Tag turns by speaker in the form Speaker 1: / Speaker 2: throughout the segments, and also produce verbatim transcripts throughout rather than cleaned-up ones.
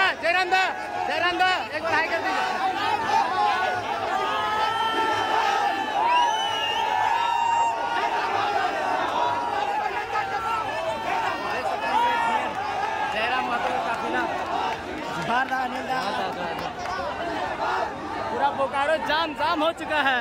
Speaker 1: जयराम दा, जयराम दा, एक बार हाई कर दीजिए। जयराम महतो का काफिला पूरा बोकारो जाम जाम हो चुका है।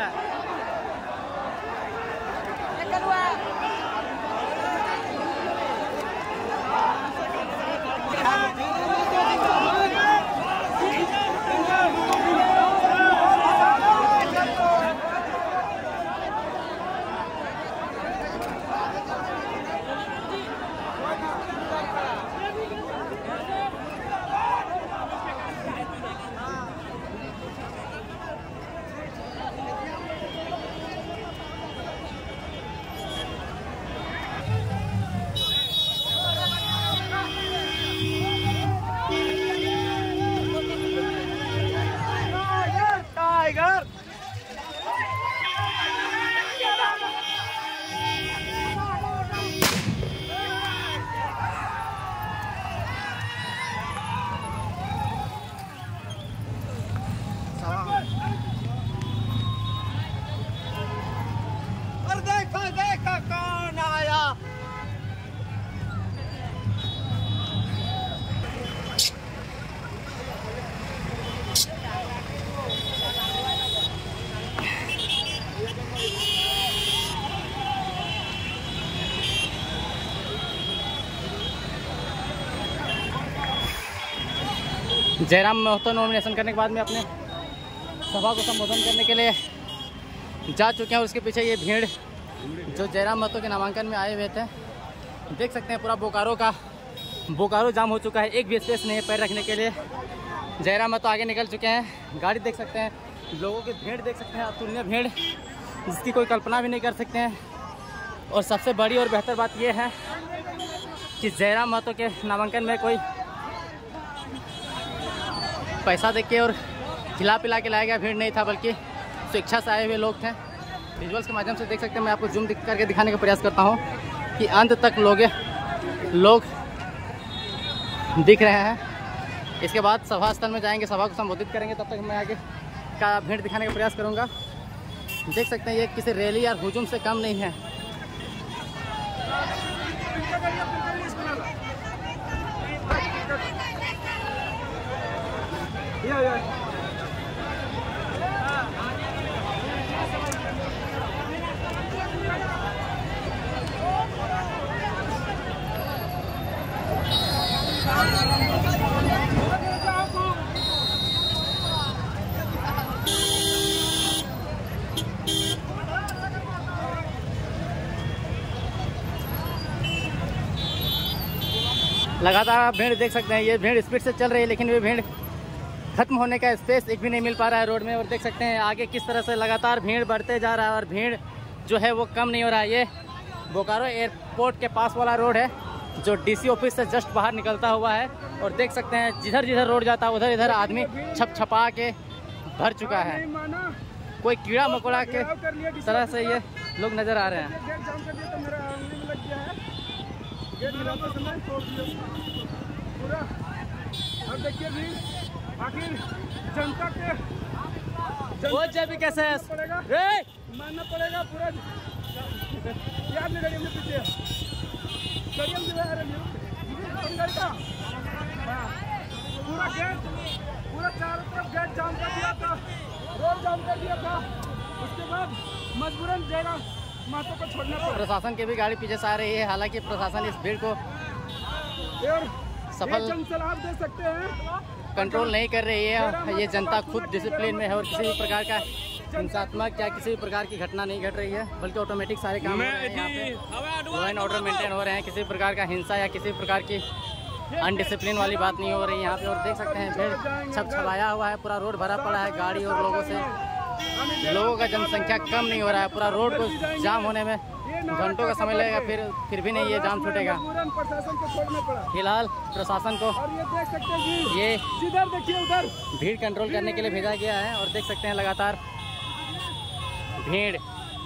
Speaker 1: जयराम महतो नॉमिनेशन करने के बाद में अपने सभा को संबोधन करने के लिए जा चुके हैं। और उसके पीछे ये भीड़ जो जयराम महतो के नामांकन में आए हुए थे, देख सकते हैं पूरा बोकारो का बोकारो जाम हो चुका है। एक भी स्पेस नहीं है पैर रखने के लिए। जयराम महतो आगे निकल चुके हैं। गाड़ी देख सकते हैं, लोगों की भीड़ देख सकते हैं, अतुलनीय भीड़ जिसकी कोई कल्पना भी नहीं कर सकते हैं। और सबसे बड़ी और बेहतर बात यह है कि जयराम महतो के नामांकन में कोई पैसा दे के और खिला पिला के लाया गया भीड़ नहीं था, बल्कि स्वेच्छा से आए हुए लोग थे। विजुअल्स के माध्यम से देख सकते हैं। मैं आपको जूम करके दिखाने का प्रयास करता हूं कि अंत तक लोग लोग दिख रहे हैं। इसके बाद सभा स्थल में जाएंगे, सभा को संबोधित करेंगे। तब तक मैं आगे का भीड़ दिखाने का प्रयास करूंगा। देख सकते हैं ये किसी रैली या हुजूम से कम नहीं है। या, या। लगातार आप भीड़ देख सकते हैं। ये भीड़ स्पीड से चल रही है, लेकिन ये भीड़ खत्म होने का स्पेस एक भी नहीं मिल पा रहा है रोड में। और देख सकते हैं आगे किस तरह से लगातार भीड़ बढ़ते जा रहा है और भीड़ जो है वो कम नहीं हो रहा है। ये बोकारो एयरपोर्ट के पास वाला रोड है जो डीसी ऑफिस से जस्ट बाहर निकलता हुआ है। और देख सकते हैं जिधर जिधर रोड जाता है उधर इधर आदमी छप छपा के भर चुका है। कोई कीड़ा मकोड़ा के तरह से ये लोग नज़र आ रहे हैं।
Speaker 2: अब देखिए भी आखिर जनता के
Speaker 1: वो जब कैसे
Speaker 2: मानना पड़ेगा पूरा याद नहीं रही पीछे पूरा गेट पूरा चारों तरफ गेट जाम कर दिया था, रोड जाम कर दिया था। उसके बाद मजबूरन जयराम महतो को छोड़ना पड़ा।
Speaker 1: प्रशासन की भी गाड़ी पीछे से आ रही है। हालांकि प्रशासन इस भीड़ को सफल
Speaker 2: आप दे सकते हैं
Speaker 1: कंट्रोल नहीं कर रही है। ये जनता खुद डिसिप्लिन में है और किसी भी प्रकार का हिंसात्मक या किसी भी प्रकार की घटना नहीं घट रही है, बल्कि ऑटोमेटिक सारे काम हो रहे हैं। यहाँ पे लॉ एंड ऑर्डर मेंटेन हो रहे हैं। किसी भी प्रकार का हिंसा या किसी भी प्रकार की अनडिसिप्लिन वाली बात नहीं हो रही है यहाँ पे। और देख सकते हैं भीड़ छप छपाया हुआ है, पूरा रोड भरा पड़ा है गाड़ी और लोगों से। लोगों का जनसंख्या कम नहीं हो रहा है। पूरा रोड को जाम होने में घंटों का समय लगेगा, फिर फिर भी नहीं ये जाम छूटेगा। फिलहाल प्रशासन को ये भीड़ कंट्रोल करने के लिए भेजा गया है। और देख सकते हैं लगातार भीड़,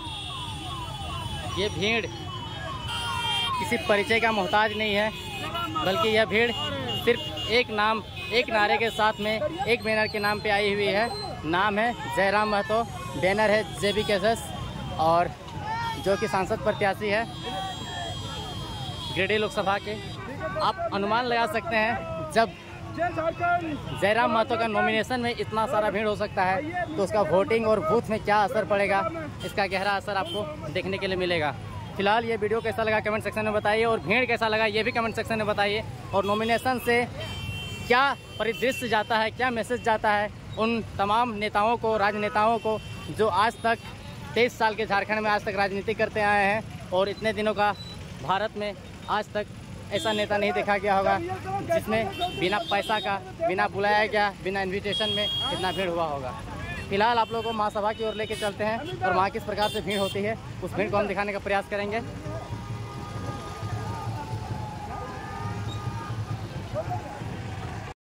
Speaker 1: ये भीड़ किसी परिचय का मोहताज नहीं है, बल्कि यह भीड़ सिर्फ एक नाम, एक नारे के साथ में, एक बैनर के नाम पे आई हुई है। नाम है जयराम महतो, बैनर है जेबी कैसेस, और जो कि सांसद प्रत्याशी है गिरिडीह लोकसभा के। आप अनुमान लगा सकते हैं जब जयराम महतो का नॉमिनेशन में इतना सारा भीड़ हो सकता है तो उसका वोटिंग और बूथ में क्या असर पड़ेगा, इसका गहरा असर आपको देखने के लिए मिलेगा। फिलहाल ये वीडियो कैसा लगा कमेंट सेक्शन में बताइए, और भीड़ कैसा लगा ये भी कमेंट सेक्शन में बताइए, और नॉमिनेशन से क्या परिदृश्य जाता है, क्या मैसेज जाता है उन तमाम नेताओं को, राजनेताओं को जो आज तक तेईस साल के झारखंड में आज तक राजनीति करते आए हैं, और इतने दिनों का भारत में आज तक ऐसा नेता नहीं देखा गया होगा जिसमें बिना पैसा का, बिना बुलाया गया, बिना इन्विटेशन में इतना भीड़ हुआ होगा। फिलहाल आप लोगों को महासभा की ओर लेके चलते हैं और वहाँ किस प्रकार से भीड़ होती है उस भीड़ को हम दिखाने का प्रयास करेंगे।